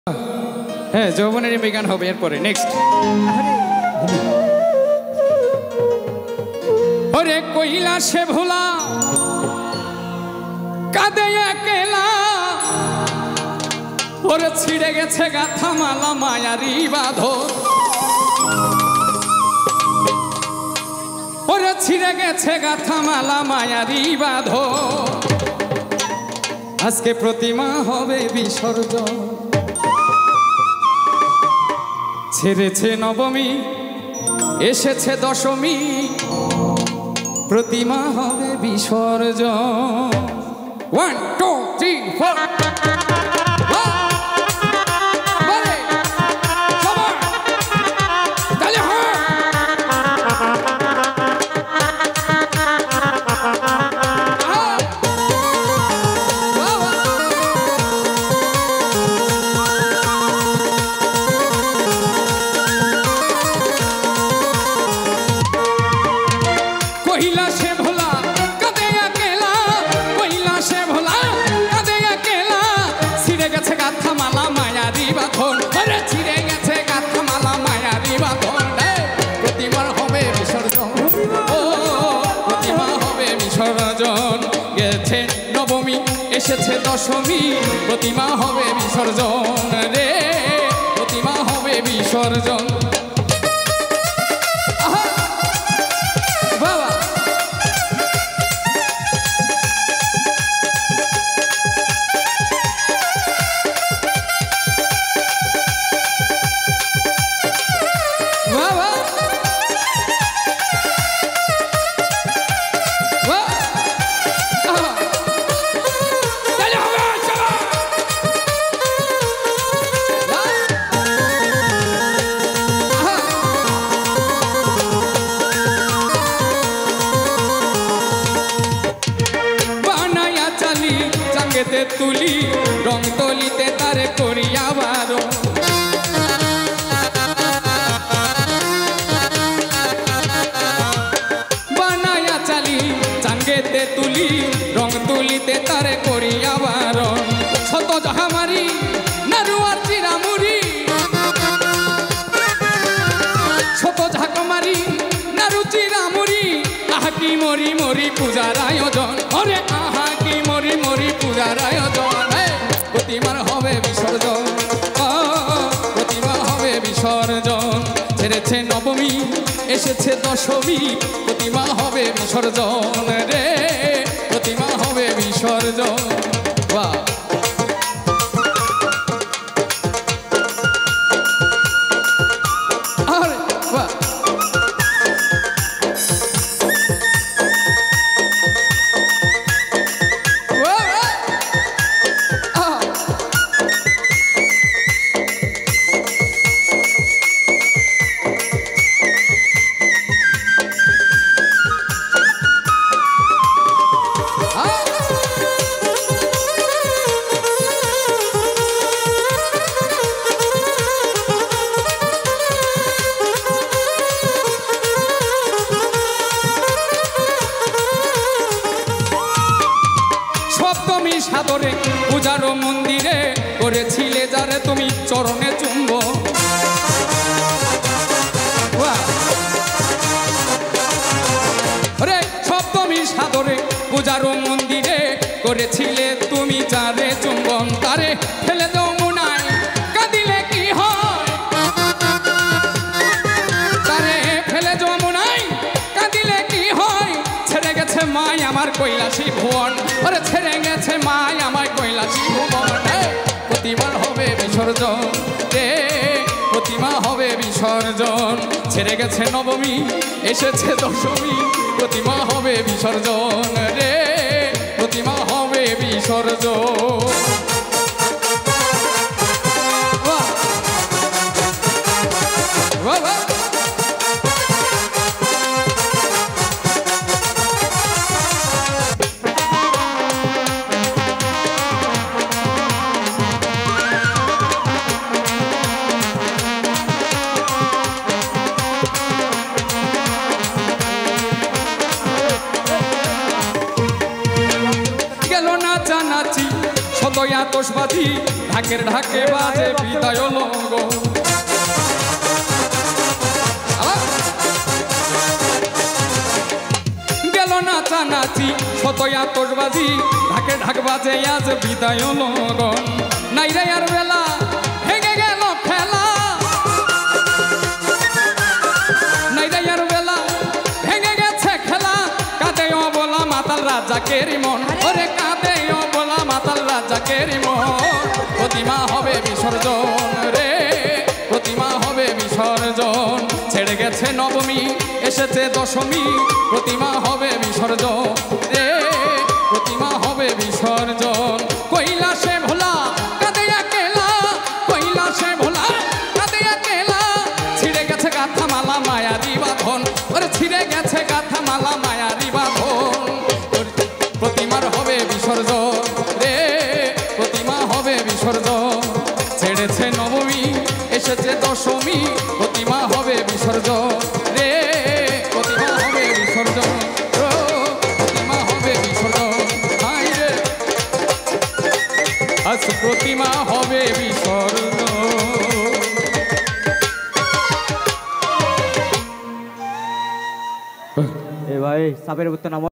হ্যাঁ যৌবনের বিজ্ঞান হবে এরপরে নেক্সট। ওরে কৈলাসে ভোলা কাঁদে একলা, ওরে ছিঁড়ে গেছে গাথা মালা মায়ারি বাঁধন, ওরে ছিঁড়ে গেছে গাথা মালা মায়ারি বাঁধন, আজকে প্রতিমা হবে বিসর্জন। ছেড়েছে নবমী এসেছে দশমী, প্রতিমা হবে বিসর্জন। 1 2 3 4 কৈলাসে ভোলা কাঁদে একলা, কৈলাসে ভোলা কাঁদে একলা, ছিঁড়ে গেছে গাথা মালা মায়ারি বাঁধন, ওরে ছিঁড়ে গেছে গাথা মালা মায়ারি বাঁধন, প্রতিমার হবে বিসর্জন, ও প্রতিমা হবে বিসর্জন। গেছে নবমী এসেছে দশমী, প্রতিমা হবে বিসর্জন রে, প্রতিমা হবে বিসর্জন। তুলি রং তলিতে তারে করিয়া বারো, বানায়া চালি চাঙ্গেতে তুলি রং তুলিতে তারে করিয়া বারো, শত জাহামারি নারুয়ার চিরামুরি, শত ঝাঁকমারি নারু চিরামুরি, আহা কি মরি মরি পূজার আয়োজন, ওরে আহা কি মরি মরি পূজার আয়োজন, প্রতিমার হবে বিসর্জন, প্রতিমা হবে বিসর্জন। ছেড়েছে নবমী এসেছে দশমী, প্রতিমা হবে বিসর্জন রে, প্রতিমা হবে বিসর্জন। বাহ আরে বাহ সাদরে পূজার মন্দিরে করেছিলে যারে তুমি চরণে চুম্ব, রে সপ্তমী সাদরে পূজার মন্দিরে করেছিলে তুমি যারে চুম্বন, তারে ফেলে যমুনায় কাঁদিলে কি হয়, তারে ফেলে যমুনায় কাঁদিলে কি হয়, ছেড়ে গেছে মাই আমার কৈলাসী ভুবন, ওরে ছেড়ে গেছে মাই আমার কৈলাসী ভুবন, প্রতিমার হবে বিসর্জন রে, প্রতিমা হবে বিসর্জন। ছেড়ে গেছে নবমী এসেছে দশমী, প্রতিমা হবে বিসর্জন রে, প্রতিমা হবে বিসর্জন। আতশবাজি ঢাকের ঢাকে বাজে বিদায় লগন গেল নাচানাচি শতই আতশবাজি ঢাকে ঢাক বাজে আজ বিদায় লগন নাই রে আর বেলা ভেঙে গেল খেলা নাই রে আর বেলা ভেঙে গেছে খেলা কাঁদে অবলা মাতাল রাজাকের মন ওরে কাঁদে অবলা মাতাল রাজাকের মন প্রতিমা হবে বিসর্জন রে প্রতিমা হবে বিসর্জন ছেড়ে গেছে নবমী এসেছে দশমী প্রতিমা হবে বিসর্জন রে প্রতিমা হবে বিসর্জন কৈলাসে ভোলা কাঁদে একলা কৈলাসে ভোলা কাঁদে একলা ছিঁড়ে গেছে গাথা মালা মায়ারি বাঁধন ওরে ছিঁড়ে গেছে গাথা মালা মায়ারি বাঁধন প্রতিমার হবে বিসর্জন রে প্রতিমা হবে বিসর্জন ছেড়েছে নবমী এসেছে দশমী প্রতিমা হবে বিসর্জন রে প্রতিমা হবে বিসর্জন প্রতিমা হবে বিসর্জন হাই রে আজ প্রতিমা হবে বিসর্জন এ ভাই সাপের উত্তর নাম